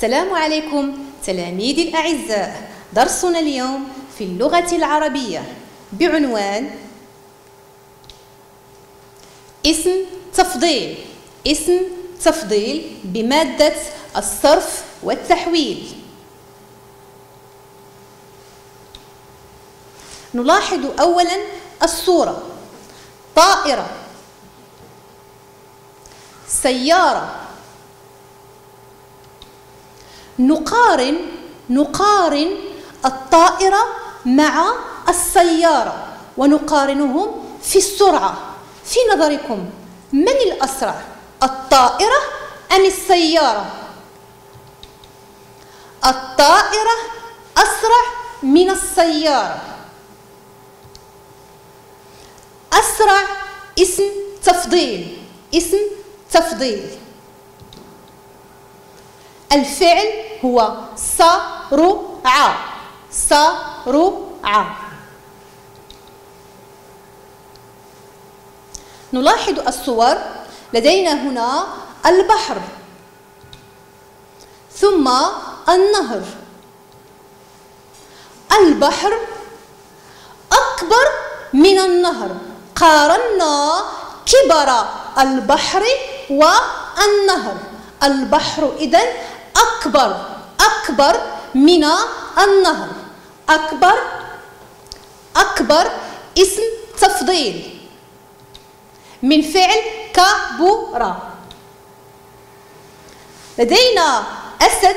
السلام عليكم تلاميذي الأعزاء. درسنا اليوم في اللغة العربية بعنوان اسم تفضيل. اسم تفضيل بمادة الصرف والتحويل. نلاحظ أولا الصورة: طائرة، سيارة. نقارن الطائرة مع السيارة ونقارنهم في السرعة. في نظركم من الأسرع، الطائرة أم السيارة؟ الطائرة أسرع من السيارة. أسرع اسم تفضيل. اسم تفضيل. الفعل هو سرع. سرع. نلاحظ الصور. لدينا هنا البحر، ثم النهر. البحر أكبر من النهر. قارنا كبر البحر والنهر. البحر إذن أكبر من النهر. أكبر اسم تفضيل من فعل كبر. لدينا أسد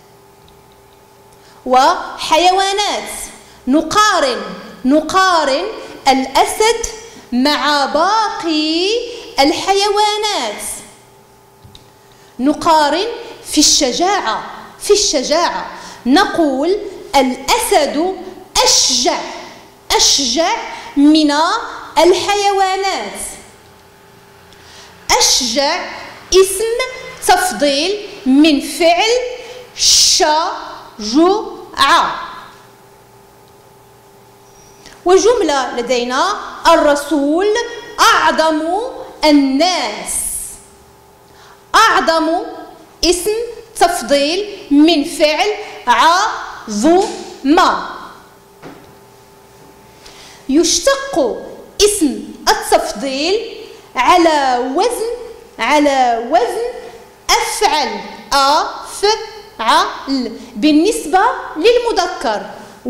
وحيوانات. نقارن الأسد مع باقي الحيوانات. نقارن في الشجاعة. نقول الأسد أشجع من الحيوانات. أشجع اسم تفضيل من فعل شجع. وجملة لدينا: الرسول أعظم الناس. أعظم اسم تفضيل من فعل عظم. يشتق اسم التفضيل على وزن أفعل. أفعل بالنسبة للمذكر،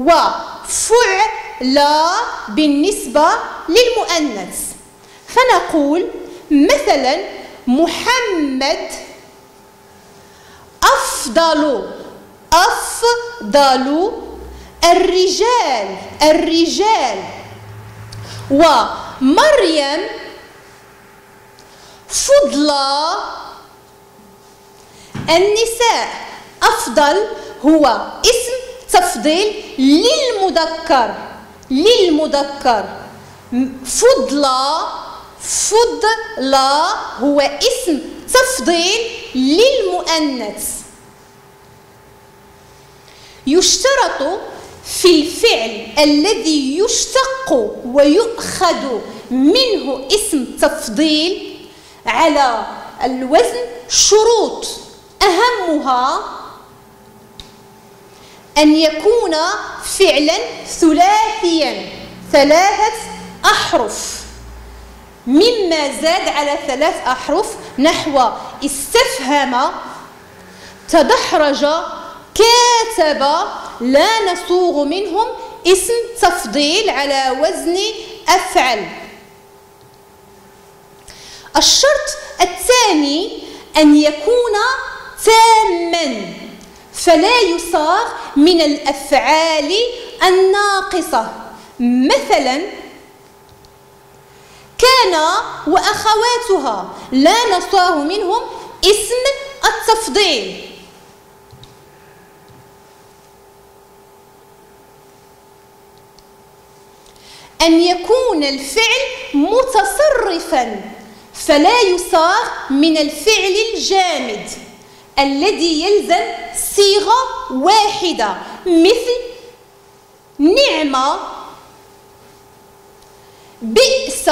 وفعل بالنسبة للمؤنث. فنقول مثلا: محمد أفضل الرجال. ومريم فضل النساء. أفضل هو اسم تفضيل للمذكر. فضل هو اسم تفضيل للمؤنث. يشترط في الفعل الذي يشتق ويؤخذ منه اسم تفضيل على الوزن شروط، أهمها أن يكون فعلا ثلاثيا 3 أحرف، مما زاد على 3 أحرف نحو استفهم، تدحرج، كاتب. لا نصوغ منهم اسم تفضيل على وزن أفعل. الشرط الثاني أن يكون تاما، فلا يصاغ من الأفعال الناقصة. مثلا: كان وأخواتها، لا نصاغ منهم اسم التفضيل. أن يكون الفعل متصرفا، فلا يصاغ من الفعل الجامد الذي يلزم صيغة واحدة، مثل نعمة، بئس،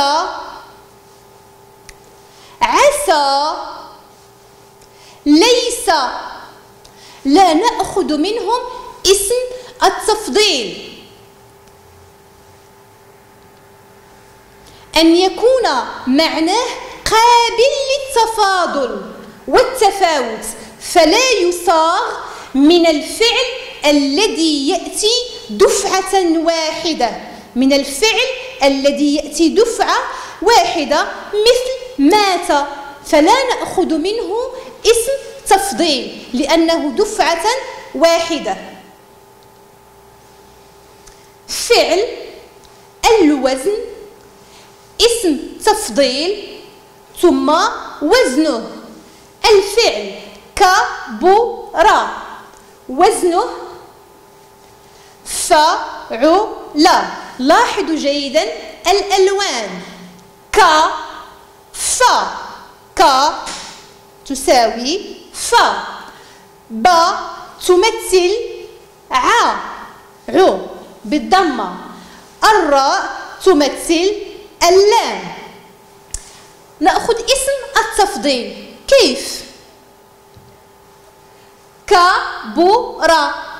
عسى، ليس، لا نأخذ منهم اسم التفضيل. أن يكون معناه قابل للتفاضل والتفاوت، فلا يصاغ من الفعل الذي يأتي دفعة واحدة، من الفعل الذي يأتي دفعة واحدة مثل مات، فلا نأخذ منه اسم تفضيل لأنه دفعة واحدة. فعل الوزن اسم تفضيل ثم وزنه. الفعل كبر وزنه فعل. لاحظوا جيدا الألوان. ك ف ك تساوي ف، ب تمثل ع بالضمة، الراء تمثل اللام. نأخذ اسم التفضيل كيف؟ كبر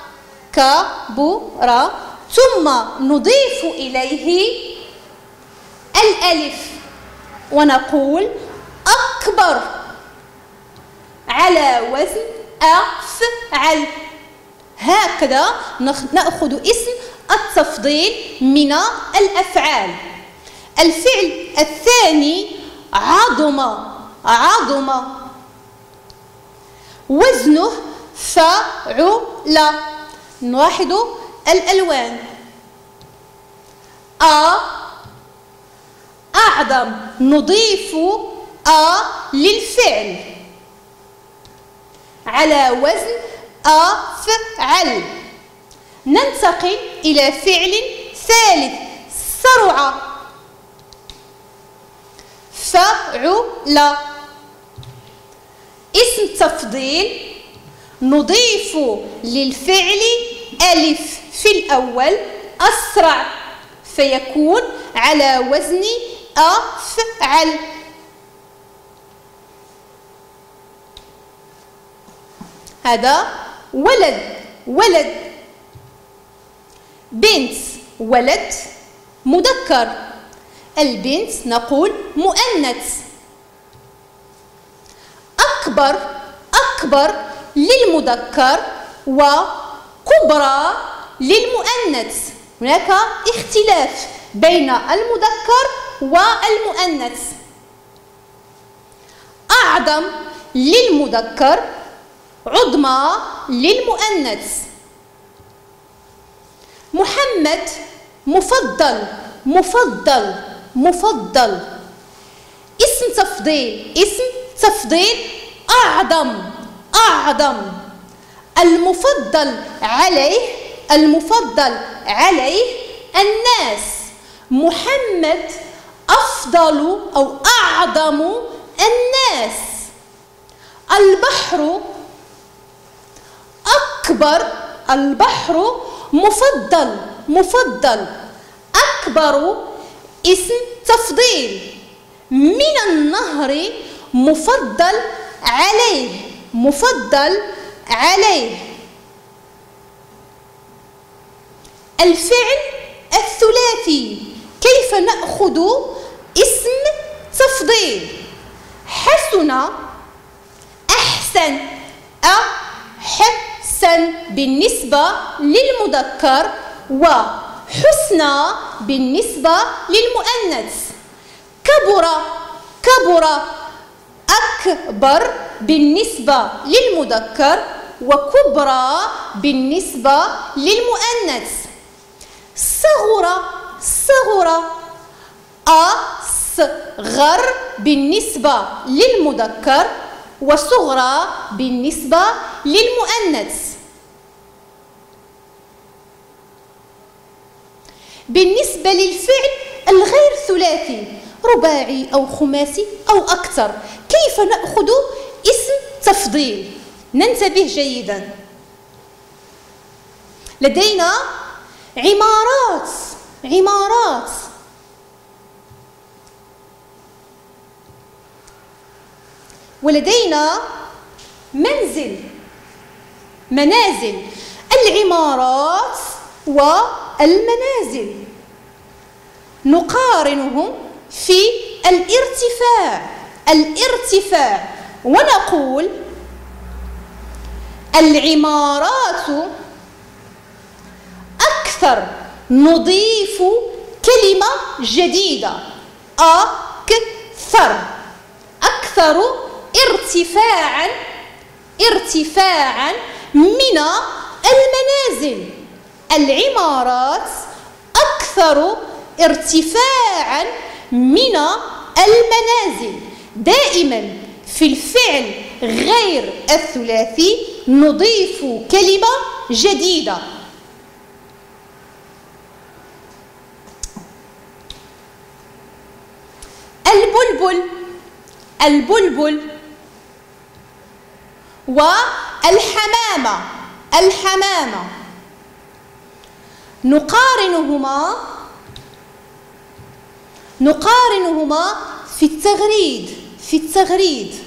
كبر، ثم نضيف إليه الألف ونقول أكبر على وزن أفعل. هكذا نأخذ اسم التفضيل من الأفعال. الفعل الثاني عظم وزنه فعل. نلاحظ الألوان. أعظم نضيف للفعل على وزن أفعل. ننتقل إلى فعل ثالث سرع فعل. اسم تفضيل نضيف للفعل ألف في الأول أسرع فيكون على وزن أفعل. هذا ولد. بنت ولد مذكر، البنت نقول مؤنث. أكبر للمذكر وكبرى للمؤنث. هناك اختلاف بين المذكر والمؤنث. أعظم للمذكر، عظمى للمؤنث. محمد مفضل. اسم تفضيل أعظم. المفضل عليه الناس. محمد أفضل أو أعظم الناس. البحر أكبر. البحر مفضل. أكبر اسم تفضيل. من النهر مفضل عليه. الفعل الثلاثي كيف نأخذ اسم تفضيل؟ حسن أحسن. أحسن بالنسبة للمذكر وحسنى بالنسبة للمؤنث. كبر أكبر بالنسبة للمذكر وكبرى بالنسبة للمؤنث. صغر أصغر بالنسبة للمذكر وصغرى بالنسبة للمؤنث. بالنسبة للفعل الغير ثلاثي رباعي أو خماسي أو أكثر كيف نأخذ اسم تفضيل؟ ننتبه جيدا. لدينا عمارات ولدينا منزل منازل، العمارات والمنازل نقارنهم في الارتفاع ونقول العمارات أكثر، نضيف كلمة جديدة أكثر ارتفاعا من المنازل. العمارات أكثر ارتفاعا من المنازل. دائما في الفعل غير الثلاثي نضيف كلمة جديدة. البلبل والحمامة نقارنهما في التغريد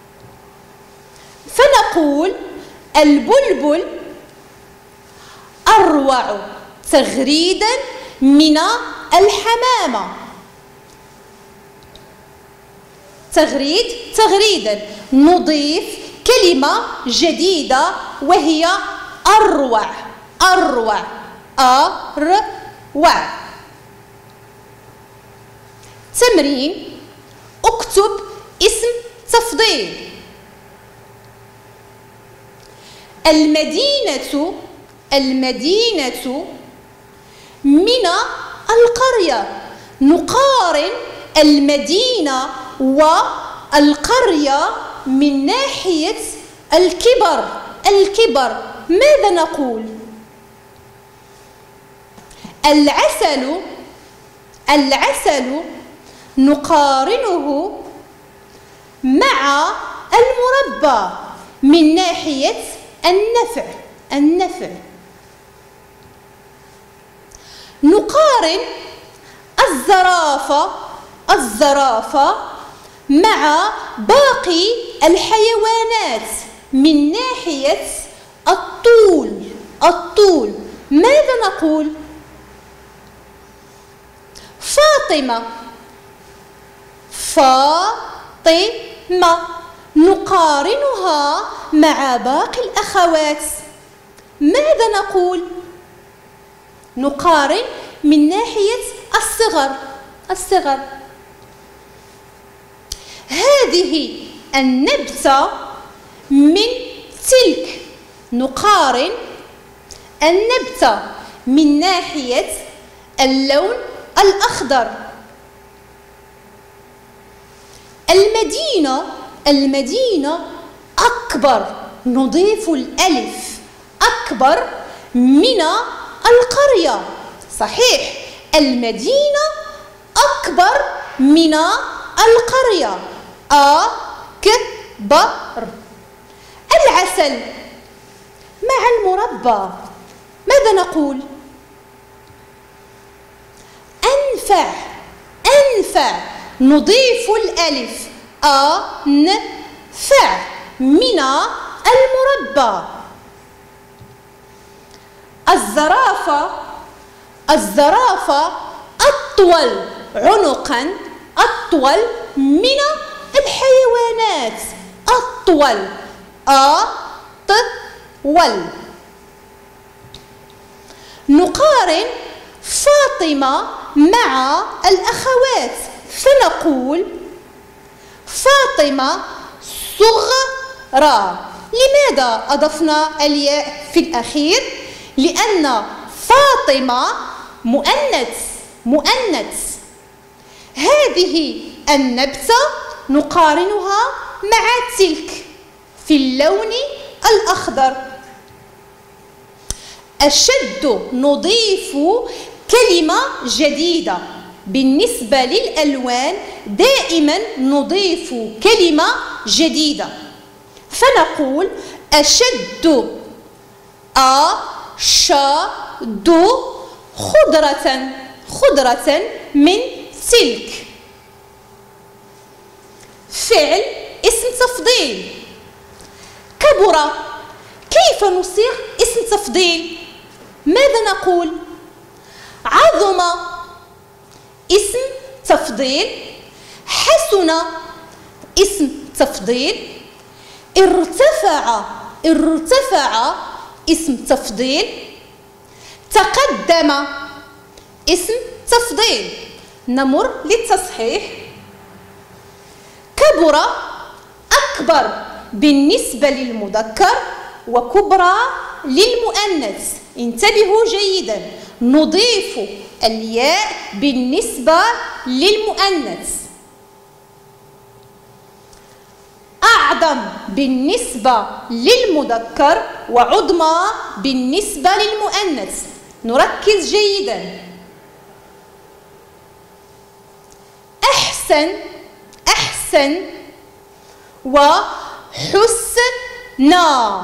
فنقول البلبل أروع تغريدا من الحمامة. تغريدا نضيف كلمة جديدة وهي أروع. تمرين: اكتب اسم تفضيل. المدينة من القرية. نقارن المدينة والقرية من ناحية الكبر. ماذا نقول؟ العسل نقارنه مع المربى من ناحية النفع. نقارن الزرافة مع باقي الحيوانات من ناحية الطول. ماذا نقول؟ فاطمة نقارنها مع باقي الأخوات. ماذا نقول؟ نقارن من ناحية الصغر. هذه النبتة من تلك. نقارن النبتة من ناحية اللون الأخضر. المدينة أكبر، نضيف الألف، أكبر من القرية. صحيح، المدينة أكبر من القرية. أكبر. العسل مع المربى ماذا نقول؟ أنفع، نضيف الألف، أنفع من المربى. الزرافة أطول عنقا، أطول من الحيوانات. أطول. نقارن فاطمة مع الأخوات فنقول فاطمة صغرى. لماذا أضفنا الياء في الأخير؟ لأن فاطمة مؤنث. هذه النبتة نقارنها مع تلك في اللون الأخضر. أشد، نضيف كلمة جديدة. بالنسبة للألوان دائما نضيف كلمة جديدة فنقول أشد، أشد خضرة من تلك. فعل اسم تفضيل. كيف نصيغ اسم تفضيل؟ ماذا نقول؟ عظم اسم تفضيل، حسن اسم تفضيل، ارتفع اسم تفضيل، تقدم اسم تفضيل. نمر للتصحيح. كبر أكبر بالنسبة للمذكر وكبرى للمؤنث. انتبهوا جيدا، نضيف الياء بالنسبة للمؤنث. أعظم بالنسبة للمذكر وعظمى بالنسبة للمؤنث. نركز جيدا. أحسن وحسنى.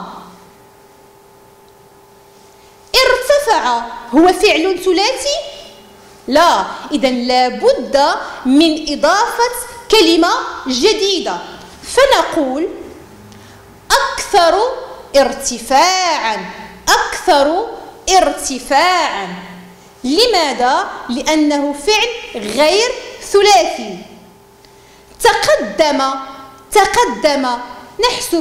ارتفع هو فعل ثلاثي؟ لا، إذن لابد من إضافة كلمة جديدة، فنقول أكثر ارتفاعا. لماذا؟ لأنه فعل غير ثلاثي. تقدم نحسب،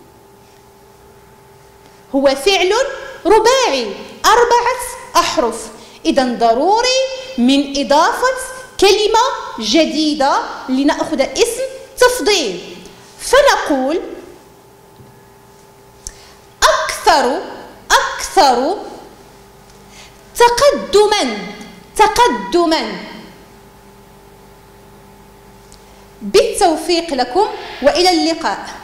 هو فعل رباعي 4 أحرف، إذن ضروري من إضافة كلمة جديدة لنأخذ اسم تفضيل، فنقول أكثر تقدما. بالتوفيق لكم وإلى اللقاء.